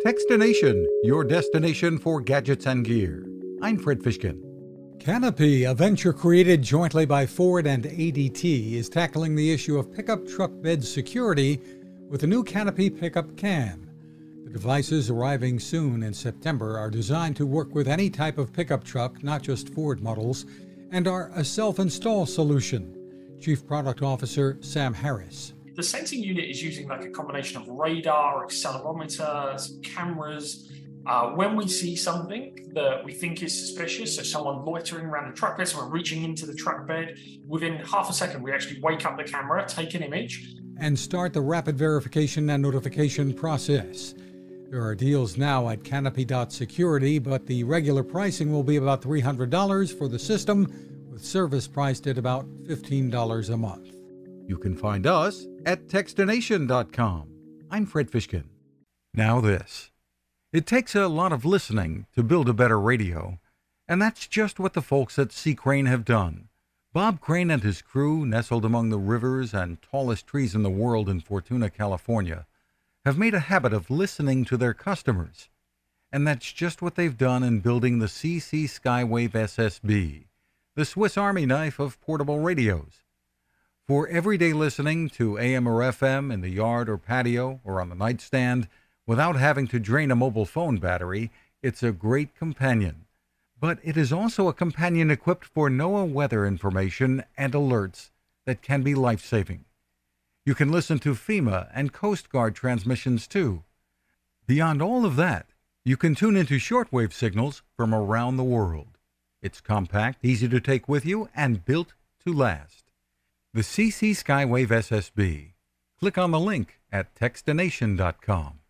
Fishkin-Techstination, your destination for gadgets and gear. I'm Fred Fishkin. Canopy, a venture created jointly by Ford and ADT, is tackling the issue of pickup truck bed security with the new Canopy Pickup Cam. The devices arriving soon in September are designed to work with any type of pickup truck, not just Ford models, and are a self-install solution. Chief Product Officer Sam Harris. The sensing unit is using like a combination of radar, accelerometers, cameras. When we see something that we think is suspicious, so someone loitering around the truck bed, someone reaching into the truck bed, within half a second we actually wake up the camera, take an image, and start the rapid verification and notification process. There are deals now at Canopy.security, but the regular pricing will be about $300 for the system, with service priced at about $15 a month. You can find us at Techstination.com. I'm Fred Fishkin. Now this. It takes a lot of listening to build a better radio, and that's just what the folks at C. Crane have done. Bob Crane and his crew, nestled among the rivers and tallest trees in the world in Fortuna, California, have made a habit of listening to their customers. And that's just what they've done in building the CC Skywave SSB, the Swiss Army knife of portable radios. For everyday listening to AM or FM in the yard or patio or on the nightstand, without having to drain a mobile phone battery, it's a great companion. But it is also a companion equipped for NOAA weather information and alerts that can be life-saving. You can listen to FEMA and Coast Guard transmissions too. Beyond all of that, you can tune into shortwave signals from around the world. It's compact, easy to take with you, and built to last. The CC Skywave SSB. Click on the link at Techstination.com.